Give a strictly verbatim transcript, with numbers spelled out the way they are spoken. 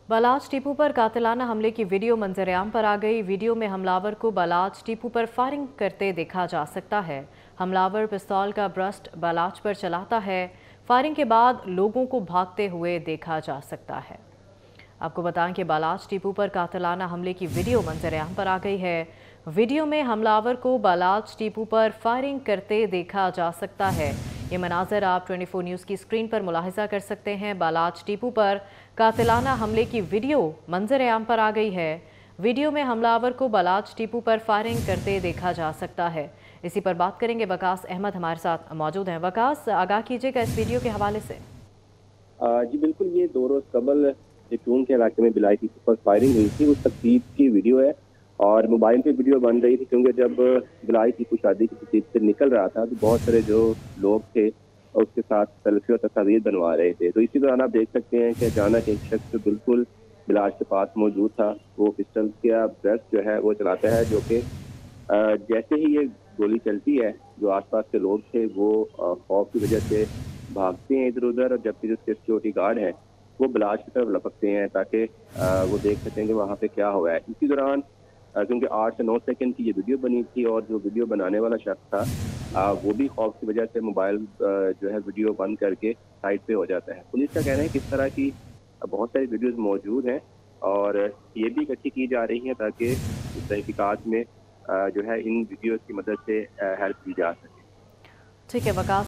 बालाज टीपू पर कातिलाना हमले की वीडियो मंजरेआम पर आ गई। वीडियो में हमलावर को बालाज टीपू पर फायरिंग करते देखा जा सकता है। हमलावर पिस्तौल का ब्रस्ट बालाज पर चलाता है। फायरिंग के बाद लोगों को भागते हुए देखा जा सकता है। आपको बताएं कि बालाज टीपू पर कातिलाना हमले की वीडियो मंजरेआम पर आ गई है। वीडियो में हमलावर को बालाज टीपू पर फायरिंग करते देखा जा सकता है। ये मनाजर आप चौबीस न्यूज़ की स्क्रीन पर मुलाहिजा कर सकते हैं। बालाज टीपू पर कातिलाना हमले की वीडियो मंजर-ए-आम पर आ गई है। वीडियो में हमलावर को बालाज टीपू पर फायरिंग करते देखा जा सकता है। इसी पर बात करेंगे। वकास अहमद हमारे साथ मौजूद हैं। वकास, आगाह कीजिएगा इस वीडियो के हवाले से। आ, जी बिल्कुल, ये दो रोज कबल जैतून के इलाके में बिलाई टीपू पर फायरिंग हुई थी। उस तकरीब की वीडियो है और मोबाइल पे वीडियो बन रही थी, क्योंकि जब बिलाई टीपू शादी की तकरीब से निकल रहा था तो बहुत सारे जो लोग थे उसके साथ सेल्फी और तस्वीर बनवा रहे थे। तो इसी दौरान आप देख सकते हैं कि अचानक एक शख्स जो बिल्कुल बिलाज के पास मौजूद था, वो पिस्टल का ब्रस्ट जो है वो चलाता है, जो कि जैसे ही ये गोली चलती है जो आसपास के लोग थे वो खौफ की वजह से भागते हैं इधर उधर, और जबकि जो सिक्योरिटी गार्ड हैं वो बिलाज की तरफ लपकते हैं ताकि वो देख सकें कि वहाँ पे क्या हुआ है। इसी दौरान क्योंकि आठ से नौ सेकंड की ये वीडियो बनी थी और जो वीडियो बनाने वाला शख्स था आ, वो भी खौफ की वजह से मोबाइल जो है वीडियो बंद करके साइड पे हो जाता है। पुलिस का कहना है कि इस तरह की बहुत सारी वीडियोस मौजूद हैं और ये भी इकट्ठी की जा रही हैं ताकि इस तहकीकात में जो है इन वीडियोस की मदद से हेल्प की जा सके। ठीक है वकास।